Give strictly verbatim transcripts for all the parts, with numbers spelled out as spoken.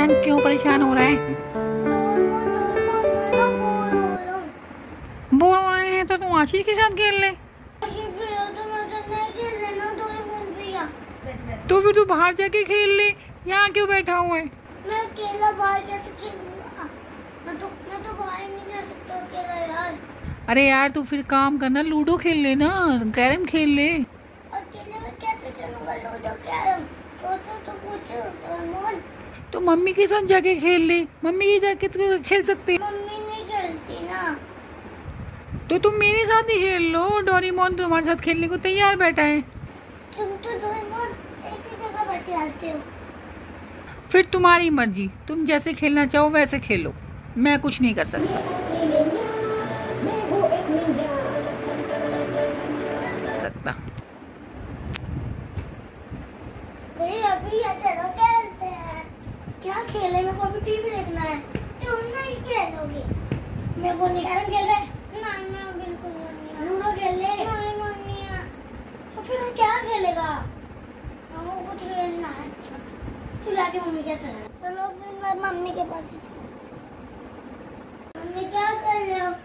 परेशान क्यों परेशान हो रहा है? बोर हो रहे हैं तो तुम आशीष के साथ खेल ले। तो फिर तू बाहर जाके खेल ले, यहाँ क्यों बैठा हुआ है? मैं अकेला बाहर कैसे खेलूंगा? मैं तो मैं तो बाहर नहीं जा सकता अकेला यार। अरे यार तू फिर काम करना, लूडो खेल ले ना, कैरम खेल ले। अकेले में कैसे खेलूंगा लूडो कैरम? सोचो तो कुछ डोरेमोन। तो मम्मी के साथ जाके खेल ले, मम्मी के जाके तो खेल सकते। मम्मी नहीं खेलती ना। तो तुम मेरे साथ ही खेल लो, डोरेमोन तुम्हारे साथ खेलने को तैयार बैठा है। तुम तो डोरेमोन एक ही जगह बैठे आते हो। फिर तुम्हारी मर्जी, तुम जैसे खेलना चाहो वैसे खेलो, मैं कुछ नहीं कर सकती। सकता भैया भैया चलो खेलते हैं। क्या खेले? मेरे को अभी टीवी देखना है। तुम नहीं खेलोगे? मैं वो नहीं कैरम खेल रहे। नहीं मैं बिल्कुल नहीं। लूडो खेल ले। नहीं मम्मी। तो फिर वो क्या खेलेगा? हमको कुछ खेलना है। अच्छा तू जाके मम्मी के साथ। चलो फिर मैं मम्मी के पास। मम्मी क्या कर रहे हो?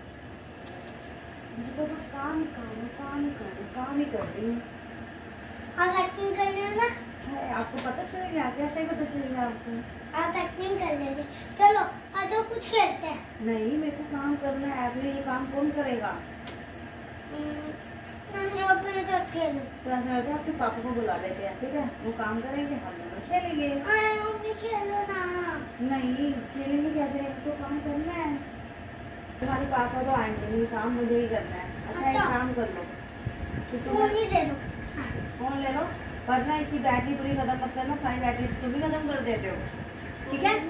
मुझे तो बस काम ही काम है, काम ही काम है, काम ही कर रही हूँ। आप एक्टिंग कर रहे हो ना? है, आपको पता चलेगा? कैसे ही पता चलेगा आपको? आप एक्टिंग कर रहे थे। चलो आ जाओ कुछ खेलते हैं। नहीं, मेरे को काम करना है। अभी ये काम कौन करेगा? नहीं अब मैं तो खेलूं। तो ऐसा होता है, आपके पापा को बुला लेते हैं, ठीक है? वो काम करेंगे, हम दोनों खेलेंगे। मम्मी खेलो ना। नहीं खेलेंगे कैसे? हमको काम करना है। तुम्हारे पापा तो आएंगे नहीं, काम मुझे ही करना है। अच्छा एक काम कर लो, फोन ही दे दो। फोन ले लो, वरना इसकी बैटरी पूरी खत्म मत करना। सारी बैटरी तो तुम ही खत्म कर देते हो, ठीक है?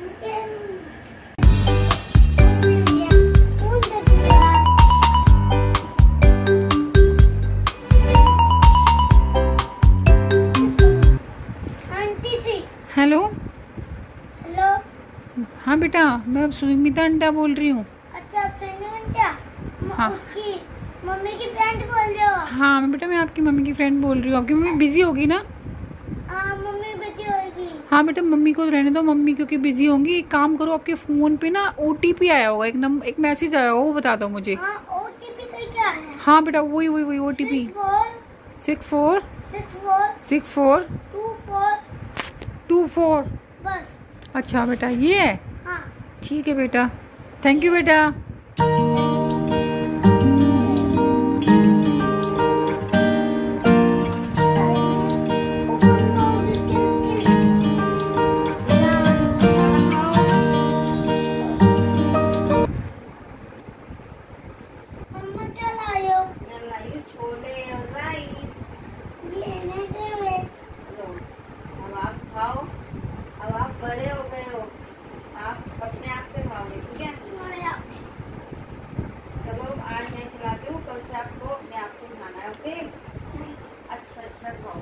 Hello hello. हाँ बेटा, मैं सुमिता आंटा बोल रही हूँ। अच्छा आप सुमिता? हाँ। उसकी मम्मी की फ्रेंड बोल रहे हो? हाँ बेटा, मैं आपकी मम्मी की फ्रेंड बोल रही हूँ। आपकी मम्मी बिजी होगी ना? हाँ मम्मी बिजी होगी। हाँ बेटा, मम्मी को रहने दो, मम्मी क्योंकि बिजी होंगी। एक काम करो, आपके फोन पे ना ओटीपी आया होगा, एक नंबर एक मैसेज आया होगा, वो बता दो मुझे। हाँ ओटीपी का क्या है? हाँ बेटा वही वही वही OTP. Six four six four six four two four two four. बस। अच्छा बेटा ये है? हाँ ठीक है बेटा, थैंक यू बेटा। छोले और राइस लेने से वे। अब आप खाओ। अब आप बड़े हो गए हो, आप अपने आप से खाओगे, ठीक है? चलो आज मैं खिलाती हूँ, कल से आपको अपने आप से खाना है, ओके? अच्छा अच्छा खाओ।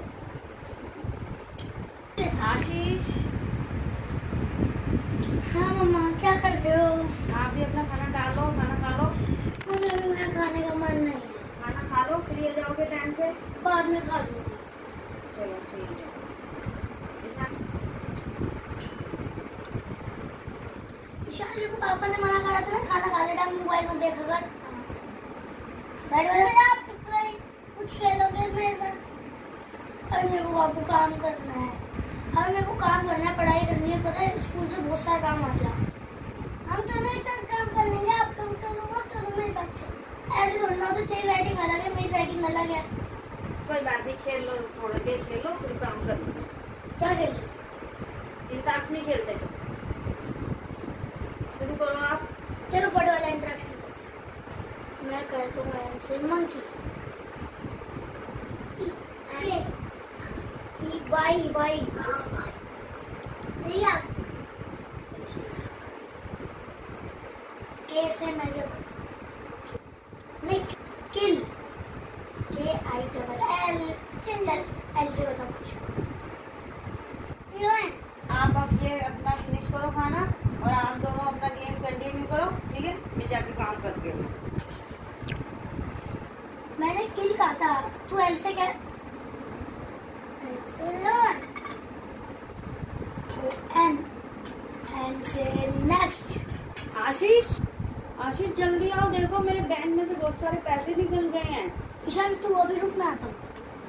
आशीष। हाँ मम्मा क्या कर रहे हो? आप भी अपना खाना डालो, खाना खा लो। मम्मी मेरा खाने का मन नहीं है। खाना खा लो, फ्री हो जाओगे टाइम से। बाद में खा लूंगी। चलो ठीक है। ईशान को पापा ने मना करा था ना खाना खाने टाइम मोबाइल में देखा कर। साइड में आप कुछ खेलोगे मेरे साथ? और मेरे को बाबू काम करना है, और मेरे को काम करना है, पढ़ाई करनी है। पता है स्कूल से बहुत सारा काम आ गया। हम तो मेरे साथ काम कर लेंगे। आप काम करूँगा तो मेरे साथ ऐसे करना हो तो तेरी राइटिंग अलग है, मेरी राइटिंग अलग है। कोई बात नहीं, खेल लो, थोड़ी देर खेल लो, फिर काम कर लो। क्या खेल लो? इंटरेक्ट नहीं खेलते, शुरू करो आप। चलो बड़े वाला इंटरेक्शन करते हैं। मैं कहता हूँ एन से मंकी। ये ई वाई वाई रिया। के से मैं नहीं kill. K I double L. चल एल से बता कुछ। आप अब ये अपना फिनिश करो खाना, और आप दोनों अपना गेम कंटिन्यू करो, ठीक है? मैं जाके काम करती हूँ। मैंने किल कहा था, तू एल से क्या? एल से lord. N next. Ashish, Ashish जल्दी आओ, देखो मेरे बैंक में से बहुत सारे पैसे निकल गए हैं। ईशान तू अभी रुक, मैं आता हूँ।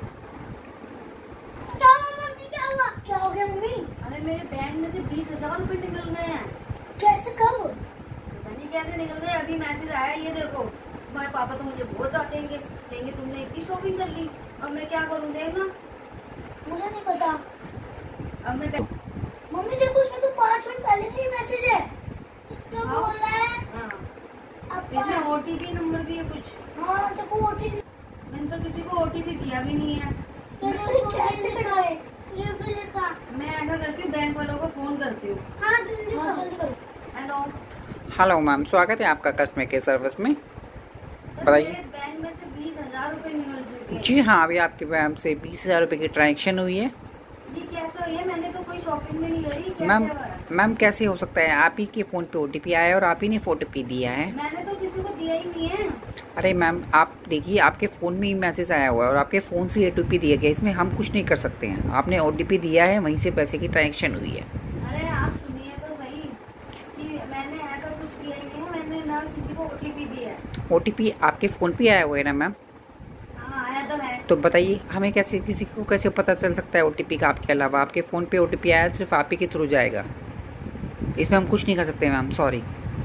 क्या हुआ मम्मी, क्या हुआ? क्या हो गया मम्मी? अरे मेरे बैंक में से बीस हजार रूपए निकल गए हैं। कैसे, कब? पता नहीं कैसे निकल गए, अभी मैसेज आया, ये देखो। तुम्हारे पापा तो मुझे बहुत डांटेंगे, कहेंगे तुमने इतनी शॉपिंग कर ली। अब मैं क्या करूँ, देखना। मुझे नहीं पता। अब मैं मम्मी देखो, उसमें तो पाँच मिनट पहले का ही मैसेज है। तो हाँ। बोला है हाँ, अब इसमें ओटीपी नंबर भी है कुछ। हाँ देखो ओटीपी। मैंने तो किसी को ओटीपी दिया भी नहीं है। कैसे कराए? ये भी लिखा। मैं ऐसा करती हूँ, बैंक वालों को फोन करती हूँ। हाँ जल्दी करो, जल्दी करो। हेलो हेलो मैम, स्वागत है आपका कस्टमर केयर सर्विस में। सर, बताइए। मेरे बैंक में से बीस हजार रूपए निकल चुके हैं। जी हाँ, अभी आपके बैंक से बीस हजार रुपये की ट्रांजेक्शन हुई है। जी कैसे हुई है? मैंने तो कोई शॉपिंग भी नहीं करी। कैसे मैम हुआ है? मैम कैसे हो सकता है? आप ही के फ़ोन पे ओटीपी आया है और आप ही ने ओटीपी दिया है। मैंने तो किसी को दिया ही नहीं है। अरे मैम, आप देखिए, आपके फ़ोन में ही मैसेज आया हुआ है और आपके फ़ोन से ओटीपी दिया गया, इसमें हम कुछ नहीं कर सकते हैं। आपने ओटीपी दिया है, वहीं से पैसे की ट्रांजेक्शन हुई है। अरे आप सुनिए तो सही कि मैंने ऐसा कुछ किया ही नहीं है। मैंने ना किसी को ओटीपी दिया है। ओटीपी आपके फ़ोन पे आया हुआ है ना मैम? हाँ आया तो है। तो बताइए, हमें कैसे, किसी को कैसे पता चल सकता है ओटीपी का आपके अलावा? आपके फ़ोन पे ओटीपी आया, सिर्फ आप ही के थ्रू जाएगा, इसमें हम कुछ नहीं कर सकते मैम, सॉरी।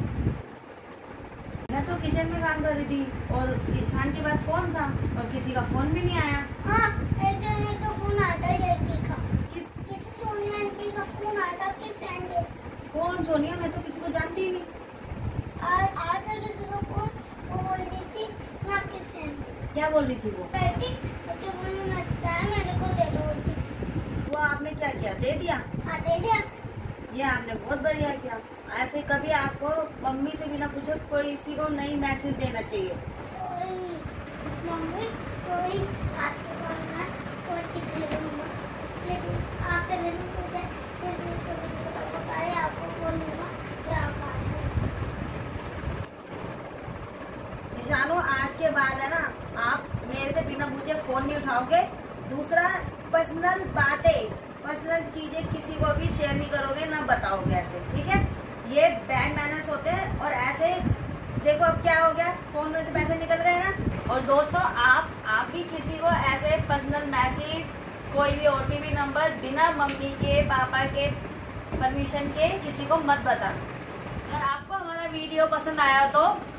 मैं तो किचन में काम कर रही थी और ईशान के पास फोन था और किसी का फोन भी नहीं आया। हाँ एक जने का फोन आता है लड़की का। किस किसी सोनिया आंटी का फोन आया था, आपकी फ्रेंड है। कौन सोनिया? मैं तो किसी को जानती ही नहीं। आज आज था किसी का फोन, वो बोल रही थी मैं आपकी फ्रेंड हूँ। क्या बोल रही थी वो? कहती आपके फोन में मैसेज आया, मैंने को दे दो ओटीपी। वो आपने क्या किया? दे दिया? हाँ दे दिया। ये आपने बहुत बढ़िया किया। ऐसे कभी आपको मम्मी से बिना पूछे कोई किसी को नई मैसेज देना चाहिए। मम्मी सॉरी, आज के बाद मैं ओटीपी दे दूंगा, लेकिन आपसे मैंने पूछा किसी को भी पता बताया आपको फोन दूंगा या आप आज निशानो, आज के बाद है ना, आप मेरे से बिना पूछे फोन नहीं उठाओगे। दूसरा, पर्सनल बातें, पर्सनल चीजें किसी को भी शेयर नहीं करोगे, ना बताओगे ऐसे, ठीक है? ये बैड मैनर्स होते हैं। और ऐसे देखो अब क्या हो गया, फोन में से पैसे निकल गए ना। और दोस्तों, आप आप भी किसी को ऐसे पर्सनल मैसेज, कोई भी ओटीपी नंबर बिना मम्मी के पापा के परमिशन के किसी को मत बताना। अगर आपको हमारा वीडियो पसंद आया तो